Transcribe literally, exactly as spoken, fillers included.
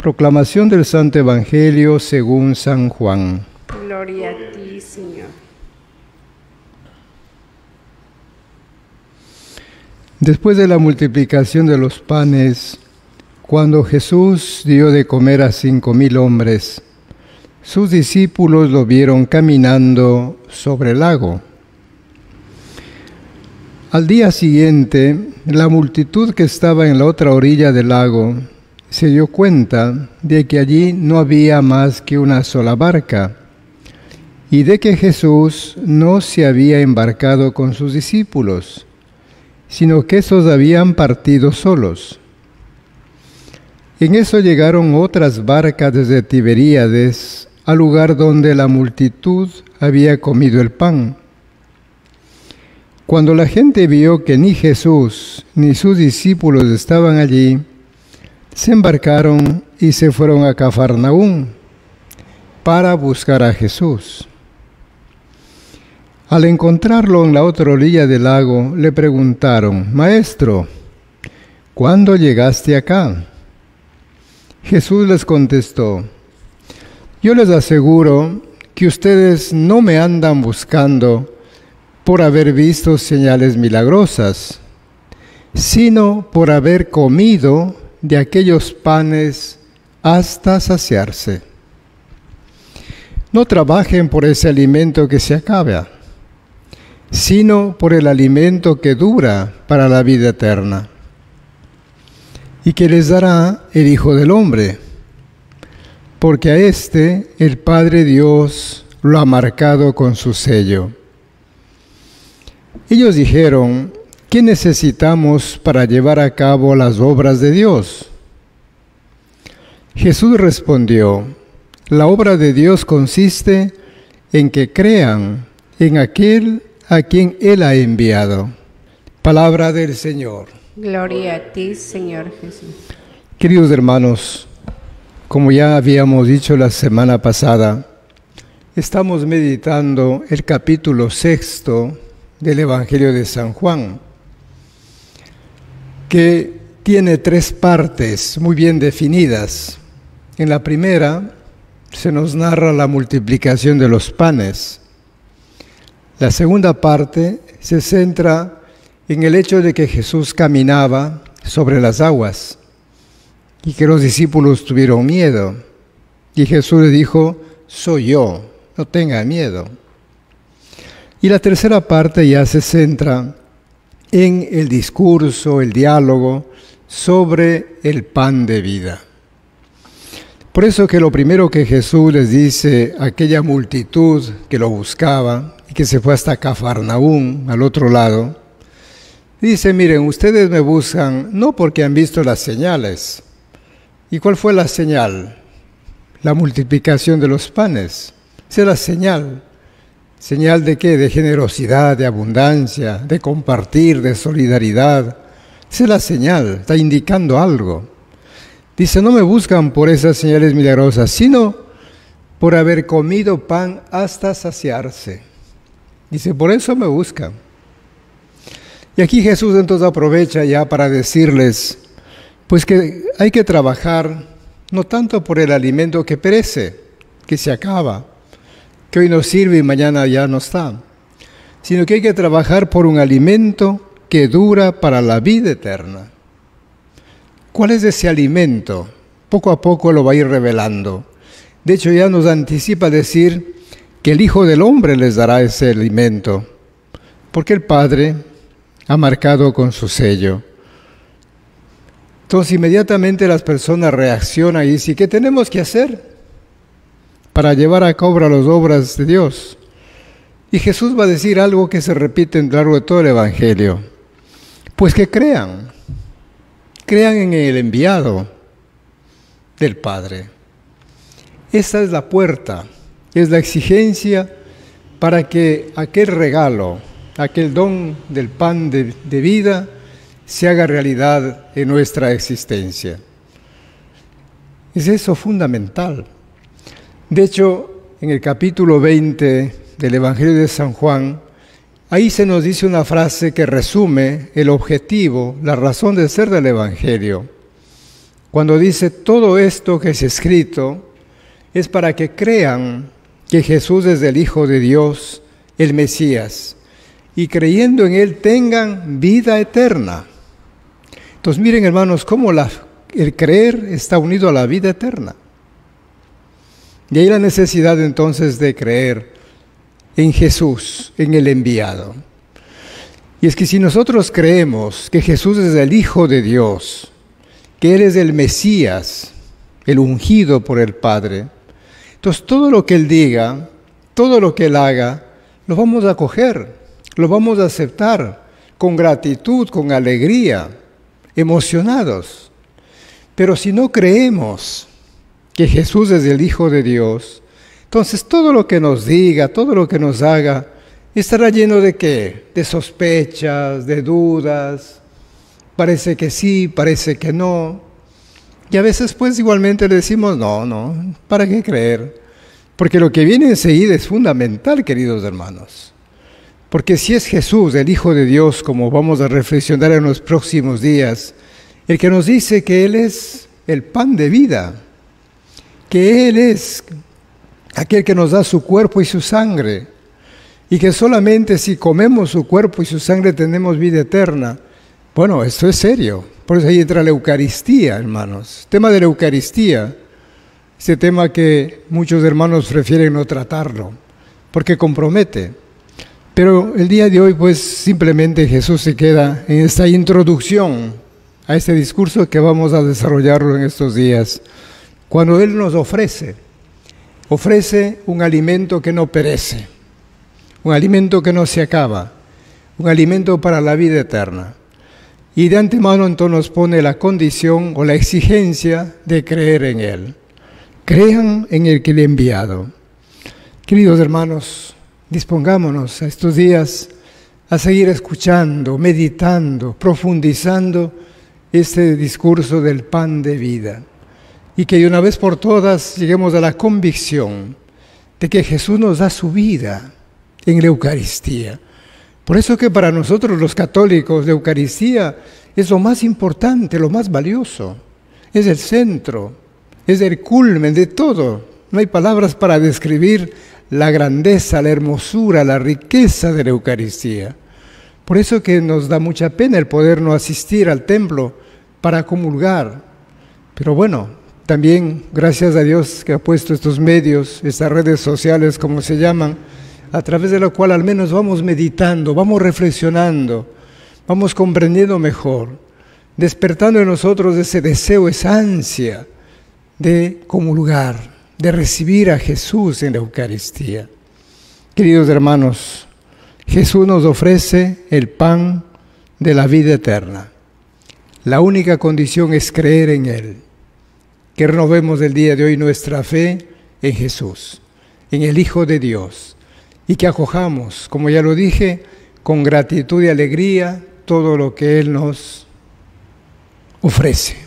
Proclamación del Santo Evangelio según San Juan. Gloria a ti, Señor. Después de la multiplicación de los panes, cuando Jesús dio de comer a cinco mil hombres, sus discípulos lo vieron caminando sobre el lago. Al día siguiente, la multitud que estaba en la otra orilla del lago se dio cuenta de que allí no había más que una sola barca y de que Jesús no se había embarcado con sus discípulos, sino que estos habían partido solos. En eso llegaron otras barcas desde Tiberíades al lugar donde la multitud había comido el pan. Cuando la gente vio que ni Jesús ni sus discípulos estaban allí, se embarcaron y se fueron a Cafarnaúm para buscar a Jesús. Al encontrarlo en la otra orilla del lago, le preguntaron: «Maestro, ¿cuándo llegaste acá?». Jesús les contestó: «Yo les aseguro que ustedes no me andan buscando por haber visto señales milagrosas, sino por haber comido de aquellos panes hasta saciarse. No trabajen por ese alimento que se acaba, sino por el alimento que dura para la vida eterna, y que les dará el Hijo del Hombre, porque a éste el Padre Dios lo ha marcado con su sello». Ellos dijeron: «¿Qué necesitamos para llevar a cabo las obras de Dios?». Jesús respondió: «La obra de Dios consiste en que crean en aquel a quien Él ha enviado». Palabra del Señor. Gloria a ti, Señor Jesús. Queridos hermanos, como ya habíamos dicho la semana pasada, estamos meditando el capítulo sexto del Evangelio de San Juan, que tiene tres partes muy bien definidas. En la primera se nos narra la multiplicación de los panes. La segunda parte se centra en el hecho de que Jesús caminaba sobre las aguas y que los discípulos tuvieron miedo. Y Jesús les dijo: «Soy yo, no tengan miedo». Y la tercera parte ya se centra en el discurso, el diálogo sobre el pan de vida. Por eso que lo primero que Jesús les dice a aquella multitud que lo buscaba y que se fue hasta Cafarnaúm, al otro lado, dice: «Miren, ustedes me buscan no porque han visto las señales». ¿Y cuál fue la señal? La multiplicación de los panes. Esa es la señal. ¿Señal de qué? De generosidad, de abundancia, de compartir, de solidaridad. Esa es la señal, está indicando algo. Dice: «No me buscan por esas señales milagrosas, sino por haber comido pan hasta saciarse». Dice: «Por eso me buscan». Y aquí Jesús entonces aprovecha ya para decirles, pues que hay que trabajar no tanto por el alimento que perece, que se acaba, que hoy nos sirve y mañana ya no está, sino que hay que trabajar por un alimento que dura para la vida eterna. ¿Cuál es ese alimento? Poco a poco lo va a ir revelando. De hecho, ya nos anticipa decir que el Hijo del Hombre les dará ese alimento, porque el Padre ha marcado con su sello. Entonces, inmediatamente las personas reaccionan y dicen: ¿qué tenemos que hacer para llevar a cabo las obras de Dios? Y Jesús va a decir algo que se repite a lo largo de todo el Evangelio. Pues que crean, crean en el enviado del Padre. Esa es la puerta, es la exigencia para que aquel regalo, aquel don del pan de, de vida, se haga realidad en nuestra existencia. Es eso fundamental. De hecho, en el capítulo veinte del Evangelio de San Juan, ahí se nos dice una frase que resume el objetivo, la razón de ser del Evangelio. cuando dice todo esto que es escrito es para que crean que Jesús es el Hijo de Dios, el Mesías, y creyendo en Él tengan vida eterna. Entonces miren, hermanos, cómo la, el creer está unido a la vida eterna. Y ahí la necesidad entonces de creer en Jesús, en el enviado. Y es que si nosotros creemos que Jesús es el Hijo de Dios, que Él es el Mesías, el ungido por el Padre, entonces todo lo que Él diga, todo lo que Él haga, lo vamos a acoger, lo vamos a aceptar con gratitud, con alegría, emocionados. Pero si no creemos que Jesús es el Hijo de Dios, entonces todo lo que nos diga, todo lo que nos haga, estará lleno de ¿qué? De sospechas, de dudas, parece que sí, parece que no. Y a veces pues igualmente le decimos, no, no, ¿para qué creer? Porque lo que viene enseguida es fundamental, queridos hermanos. Porque si es Jesús, el Hijo de Dios, como vamos a reflexionar en los próximos días, el que nos dice que Él es el pan de vida, que Él es aquel que nos da su cuerpo y su sangre, y que solamente si comemos su cuerpo y su sangre tenemos vida eterna. Bueno, esto es serio. Por eso ahí entra la Eucaristía, hermanos. El tema de la Eucaristía, ese tema que muchos hermanos prefieren no tratarlo, porque compromete. Pero el día de hoy, pues, simplemente Jesús se queda en esta introducción a este discurso que vamos a desarrollarlo en estos días, cuando Él nos ofrece, ofrece un alimento que no perece, un alimento que no se acaba, un alimento para la vida eterna. Y de antemano entonces nos pone la condición o la exigencia de creer en Él. Crean en el que le ha enviado. Queridos hermanos, dispongámonos a estos días a seguir escuchando, meditando, profundizando este discurso del pan de vida. Y que de una vez por todas lleguemos a la convicción de que Jesús nos da su vida en la Eucaristía. Por eso que para nosotros los católicos la Eucaristía es lo más importante, lo más valioso. Es el centro, es el culmen de todo. No hay palabras para describir la grandeza, la hermosura, la riqueza de la Eucaristía. Por eso que nos da mucha pena el poder no asistir al templo para comulgar. Pero bueno, también gracias a Dios que ha puesto estos medios, estas redes sociales como se llaman, a través de lo cual al menos vamos meditando, vamos reflexionando, vamos comprendiendo mejor, despertando en nosotros ese deseo, esa ansia de comulgar, de recibir a Jesús en la Eucaristía. Queridos hermanos, Jesús nos ofrece el pan de la vida eterna. La única condición es creer en Él, que renovemos el día de hoy nuestra fe en Jesús, en el Hijo de Dios, y que acojamos, como ya lo dije, con gratitud y alegría todo lo que Él nos ofrece.